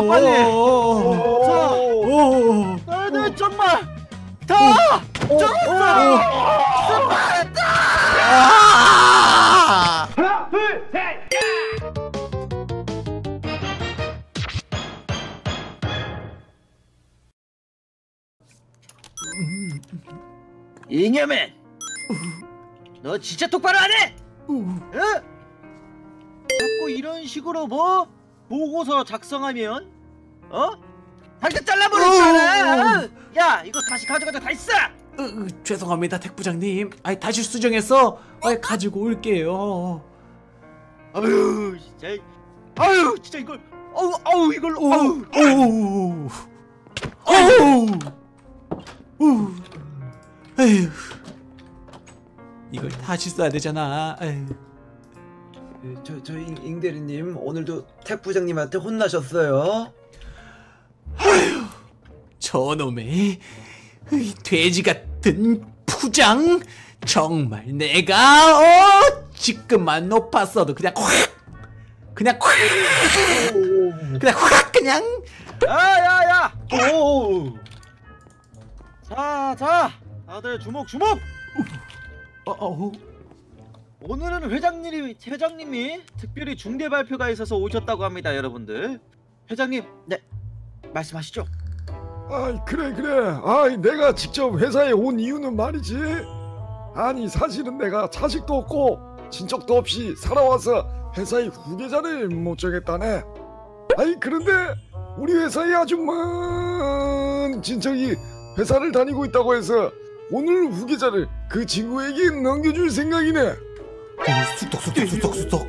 빨리. 자, 너희들 정말 다 정말 수고했다. 하나, 둘, 셋. 잉여맨, 너 진짜 똑바로 안 해? 자꾸 이런 식으로 뭐 보고서 작성하면 당장 잘라버리잖아. 야, 이거 다시 가져가자. 다시 써. 죄송합니다, 택부장님. 다시 수정해서 가지고 올게요. 아유, 진짜. 아유, 진짜 이걸. 아우 이걸. 에휴, 이걸 다시 써야 되잖아. 에휴. 저 잉대리님 오늘도 택 부장님한테 혼나셨어요? 저놈의 돼지 같은 부장, 정말 내가 지금만 높았어도 그냥 야야야. 자, 다들 주목. 오늘은 회장님이 특별히 중대 발표가 있어서 오셨다고 합니다, 여러분들. 회장님, 네, 말씀하시죠. 아이 그래 아이 내가 직접 회사에 온 이유는 말이지, 아니 사실은 내가 자식도 없고 친척도 없이 살아와서 회사의 후계자를 못 정했다네. 아이 그런데 우리 회사에 아주 먼 친척이 회사를 다니고 있다고 해서 오늘 후계자를 그 친구에게 넘겨줄 생각이네. 쑥덕.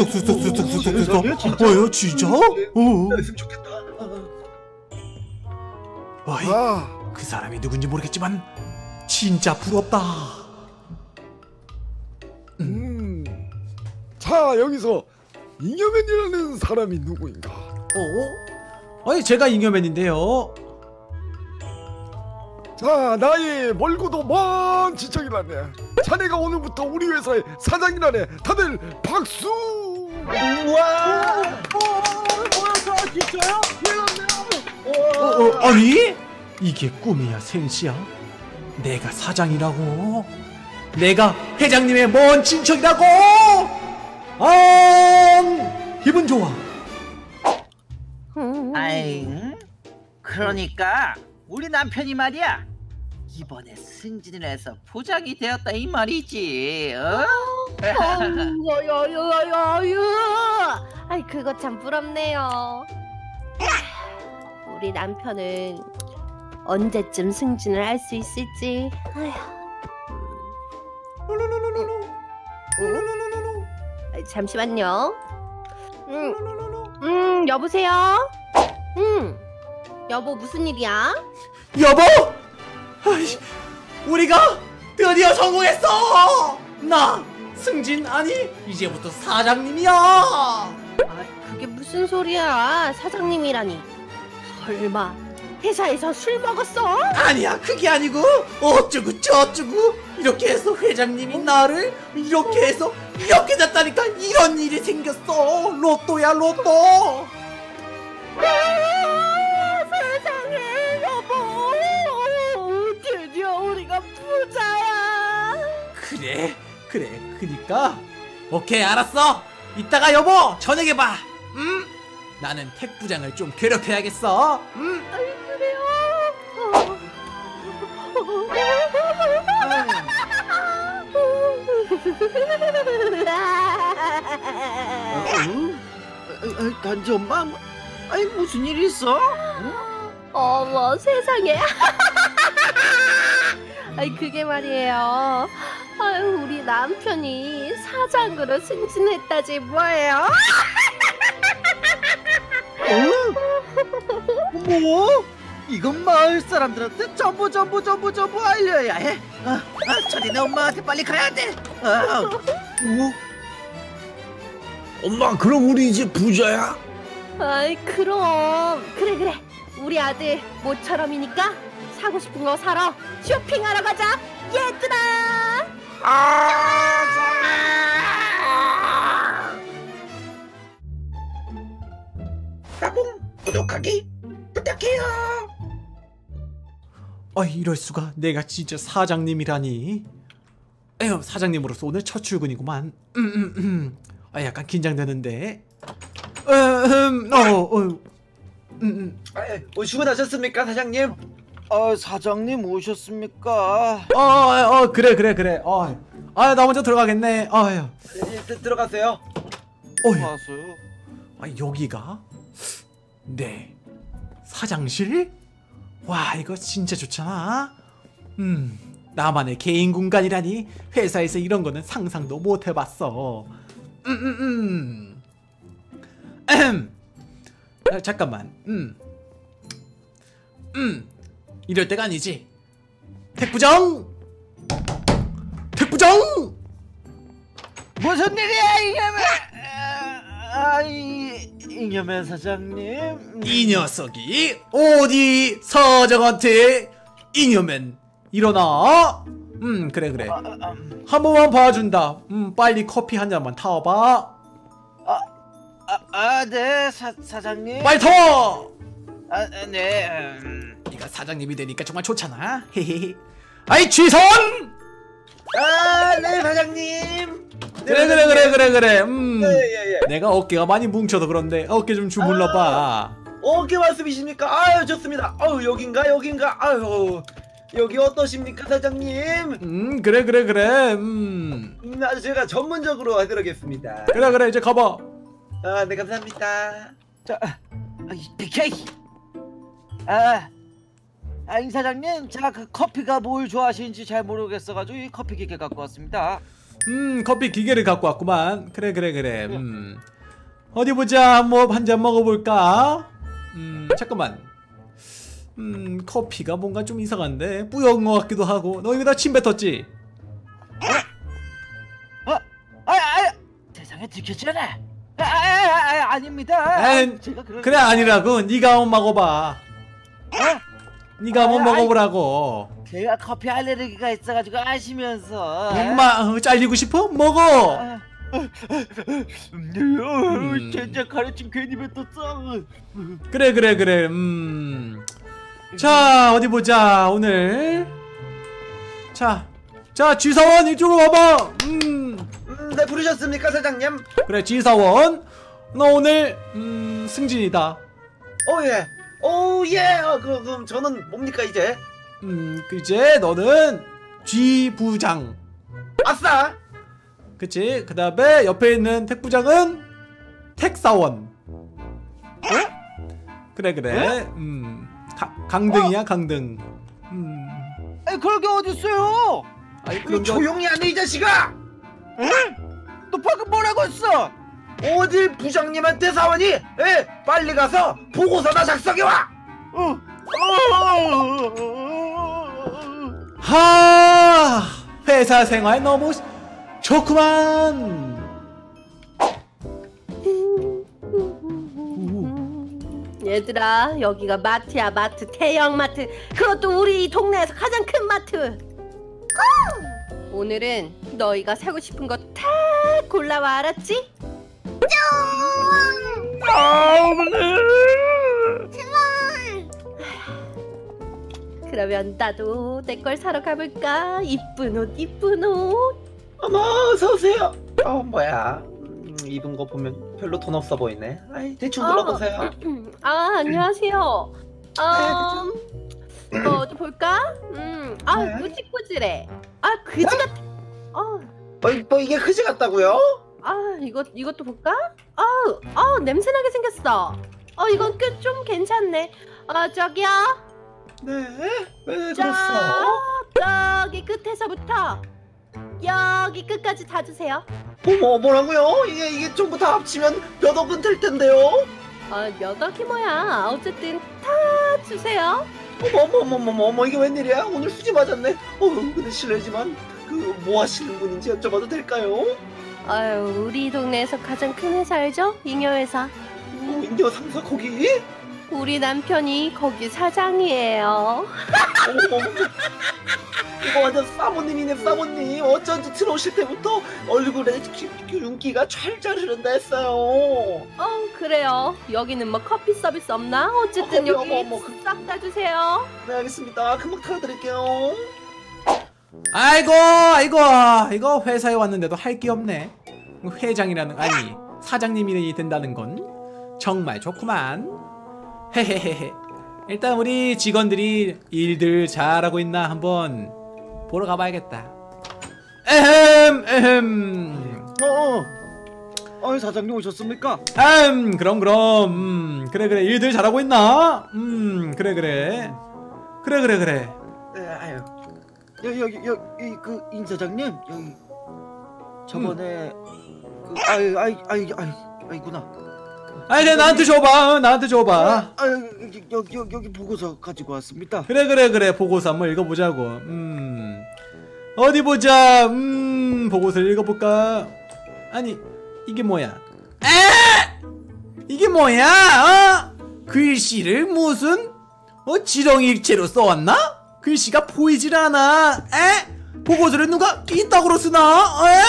진짜? 그랬으면 좋겠다. 그 사람이 누군지 모르겠지만 진짜 부럽다. 자 여기서 잉여맨이라는 사람이 누구인가? 제가 잉여맨인데요. 자 나의 멀고도 먼 친척이라네. 자네가 오늘부터 우리 회사의 사장이라네. 다들 박수! 우와! 진짜요? 아니? 이게 꿈이야 생시야? 내가 사장이라고? 내가 회장님의 먼 친척이라고? 기분 좋아. 아잉? 그러니까 우리 남편이 말이야, 이번에 승진을 해서 부장이 되었다 이 말이지. 아이 그거 참 부럽네요. 우리 남편은 언제쯤 승진을 할 수 있을지. 잠시만요. 여보세요? 여보 무슨 일이야? 여보! 우리가 드디어 성공했어! 나 승진 아니 이제부터 사장님이야! 그게 무슨 소리야? 사장님이라니. 설마 회사에서 술 먹었어? 아니야, 그게 아니고 어쩌고 저쩌고 이렇게 해서 회장님이 나를 이렇게 해서 이렇게 됐다니까. 이런 일이 생겼어. 로또야 로또. 세상에 여보, 드디어 우리가 부자야. 그래 그니까 오케이 알았어. 이따가 여보 저녁에 봐. 나는 택 부장을 좀 괴롭혀야겠어. 그래요? 단지 엄마, 아니 무슨 일 있어? 어머 세상에. 아이 그게 말이에요. 아유 우리 남편이 사장으로 승진했다지 뭐예요? 뭐? 이건 마을 사람들한테 전부 알려야 해. 저리네, 엄마한테 빨리 가야 돼. 엄마 그럼 우리 이제 부자야? 아이 그럼 그래 우리 아들 모처럼이니까 사고 싶은 거 사러 쇼핑하러 가자 얘들아. 따봉 구독하기 부탁해요. 이럴 수가. 내가 진짜 사장님이라니. 에휴, 사장님으로서 오늘 첫 출근이구만. 약간 긴장되는데. 출근하셨습니까, 사장님? 사장님 오셨습니까? 그래. 나 먼저 들어가겠네. 들어가세요. 왔어요. 여기가? 네. 사장실? 와, 이거 진짜 좋잖아. 나만의 개인 공간이라니. 회사에서 이런 거는 상상도 못 해봤어. 잠깐만. 이럴 때가 아니지. 택부장! 무슨 일이야, 이념의 사장님? 이 녀석이 어디 사장한테 이녀면 일어나. 그래. 한 번만 봐준다. 빨리 커피 한 잔만 타와봐. 네, 사장님. 빨리 타와. 네. 네가 사장님이 되니까 정말 좋잖아. 헤헤헤. 아이 취선! 네, 사장님. 그래. 예. 내가 어깨가 많이 뭉쳐서 그런데 어깨 좀 주물러봐. 어깨 말씀이십니까? 아유, 좋습니다. 여긴가? 아유, 여기 어떠십니까, 사장님? 그래. 아주 제가 전문적으로 해드리겠습니다. 그래, 이제 가봐. 네, 감사합니다. 자, BK. 임 사장님, 제가 그 커피가 뭘 좋아하시는지 잘 모르겠어가지고 이 커피 기계 갖고 왔습니다. 커피 기계를 갖고 왔구만. 그래. 어디 보자. 뭐 한 잔 먹어볼까? 잠깐만. 커피가 뭔가 좀 이상한데 뿌연 것 같기도 하고. 너 여기다 침 뱉었지? 세상에 들켰잖아. 아닙니다. 제가 그래 아니라고. 네가 한번 먹어봐. 네가 한번 먹어보라고. 제가 커피 알레르기가 있어가지고 아시면서. 엄마 잘리고 싶어? 먹어. 진짜 가르침 괜히 뱉었어. 그래. 자 어디 보자 오늘. 자 지사원 이쪽으로 와봐. 네, 부르셨습니까, 사장님? 그래 지사원 너 오늘 승진이다. 예. 그럼 저는 뭡니까 이제? 이제 너는 G부장. 아싸. 그치. 그 다음에 옆에 있는 택부장은 택사원. 그래. 강등이야 강등. 그런 게 어딨어요? 그럼 조용히 안 해, 이 자식아. 너 방금 뭐라고 했어? 어딜 부장님한테 사원이? 빨리 가서 보고서나 작성해와. 회사 생활 너무 좋구만. 얘들아, 여기가 마트야. 마트, 대형 마트. 그것도 우리 동네에서 가장 큰 마트. 오늘은 너희가 사고 싶은 거 다 골라와, 알았지? 그러면 나도 내 걸 사러 가볼까? 이쁜 옷. 어머, 어서 오세요. 뭐야? 입은 거 보면 별로 돈 없어 보이네. 대충 둘러보세요. 안녕하세요. 어디 볼까? 꾸질꾸질해. 그지 같아. 뭐 이게 그지 같다고요? 이것도 볼까? 냄새나게 생겼어. 이건 꽤 좀 괜찮네. 저기요. 네? 왜 자, 그랬어? 저기 끝에서부터 여기 끝까지 다 주세요. 뭐라고요? 이게 전부 다 합치면 몇 억은 될 텐데요? 몇 억이 뭐야. 어쨌든 다 주세요. 어머, 이게 웬일이야? 오늘 수지 맞았네. 근데 실례지만 뭐 하시는 분인지 여쭤봐도 될까요? 우리 동네에서 가장 큰 회사 알죠? 잉여회사. 인디어 상사 거기? 우리 남편이 거기 사장이에요. 이거 완전 사모님이네 사모님. 어쩐지 들어오실 때부터 얼굴에 윤기가 찰잘 흐른다 했어요. 그래요. 여기는 뭐 커피 서비스 없나? 어쨌든 커피, 여기 어머, 싹 다 주세요. 네 알겠습니다. 금방 털어드릴게요. 아이고 이거 회사에 왔는데도 할 게 없네. 회장이라는 아니 사장님이 된다는 건 정말 좋구만. 헤헤헤헤. 일단 우리 직원들이 일들 잘하고 있나 한번 보러 가봐야겠다. 사장님 오셨습니까? 그럼 그래 일들 잘하고 있나? 그래. 네, 아유. 여기 그 임 사장님 여기 저번에 아이구나. 아니 나한테 줘봐. 여기 보고서 가지고 왔습니다. 그래 보고서 한번 읽어보자고. 어디 보자. 보고서를 읽어볼까. 아니 이게 뭐야? 이게 뭐야? 글씨를 무슨 지렁이일체로 써왔나? 글씨가 보이질 않아. 보고서를 누가 이따구로 쓰나?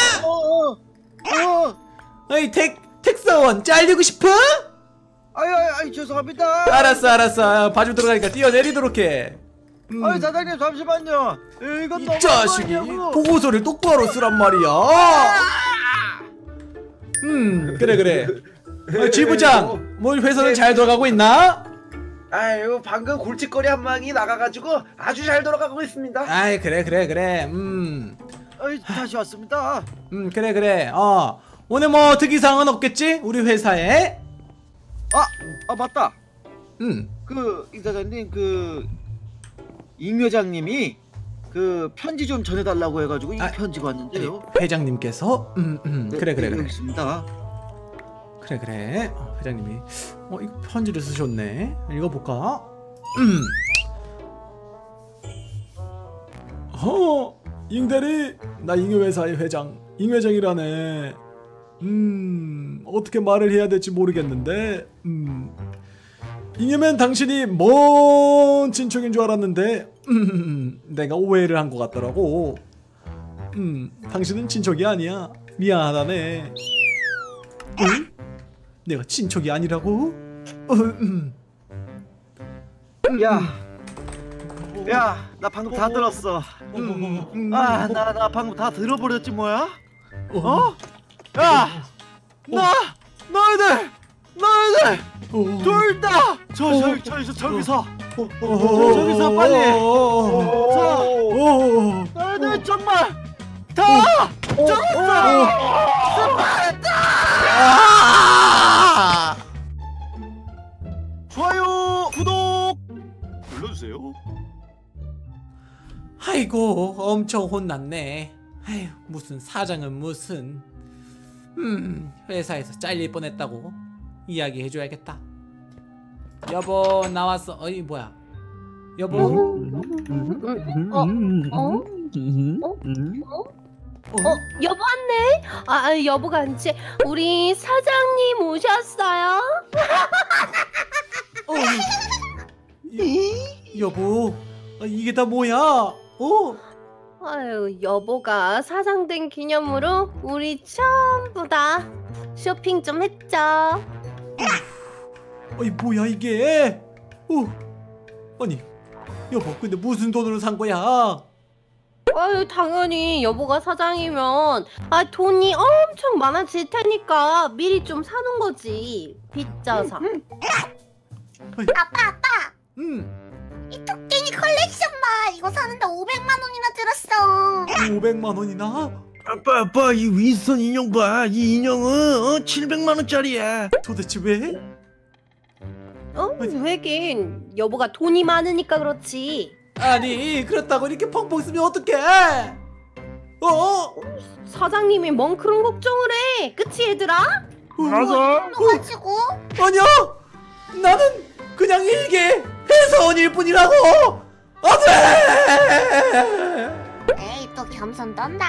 아이 택사원 잘리고 싶어? 아이 죄송합니다. 알았어. 바지 들어가니까 뛰어내리도록 해. 사장님 잠시만요. 이건 이 너무 자식이 아니냐고. 보고서를 똑바로 쓰란 말이야. 그래. 지부장, 뭐 회사는 잘 돌아가고 있나? 아유 방금 골칫거리 한 방이 나가가지고 아주 잘 돌아가고 있습니다. 아이 그래. 다시 왔습니다. 그래. 오늘 뭐 특이사항은 없겠지? 우리 회사에? 맞다. 음. 이 사장님 임 회장님이 편지 좀 전해달라고 해가지고 이 편지가 왔는데요. 회장님께서 그래. 여기 있습니다. 그래. 회장님이 이거 편지를 쓰셨네. 읽어볼까? 잉대리, 나 잉여회사의 회장 잉회장이라네. 어떻게 말을 해야 될지 모르겠는데 잉여면 당신이 먼 친척인 줄 알았는데 내가 오해를 한 것 같더라고. 당신은 친척이 아니야. 미안하다네. 응? 내가 친척이 아니라고? 야, 나 방금 다 들었어. 나 방금 다 들어버렸지 뭐야? 야, 너희들 둘 다 저기서 빨리. 너희들 정말 다 좋아요, 구독 눌러주세요. 아이고 엄청 혼났네. 아휴 무슨 사장은 무슨 회사에서 잘릴 뻔했다고 이야기해줘야겠다. 여보 나왔어. 어이 뭐야 여보. 여보 왔네. 여보가 아니지. 우리 사장님 오셨어요? 여보 이게 다 뭐야? 아유, 여보가 사장 된 기념으로 우리 전부 다 쇼핑 좀 했죠. 뭐야 이게? 아니 여보 근데 무슨 돈으로 산 거야? 아유, 당연히 여보가 사장이면 돈이 엄청 많아질 테니까 미리 좀 사는 거지. 빚져서. 아빠 이 토끼니 컬렉션 봐. 이거 사는데 500만 원이나 들었어. 500만 원이나? 아빠 이 윈스턴 인형 봐. 이 인형은 700만 원짜리야. 도대체 왜? 왜긴 여보가 돈이 많으니까 그렇지. 아니 그렇다고 이렇게 펑펑 쓰면 어떡해? 사장님이 뭔 그런 걱정을 해. 그치 얘들아? 맞아. 가지고 아니야 나는 그냥 일개 회사원일 뿐이라고. 안돼. 에이 또 겸손 떤다.